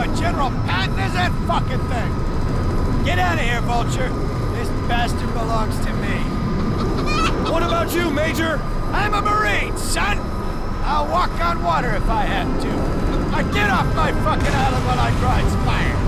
what General Patton is that fucking thing? Get out of here, Vulture. This bastard belongs to me. What about you, Major? I'm a Marine, son! I'll walk on water if I have to. Now get off my fucking island while I draw its fire!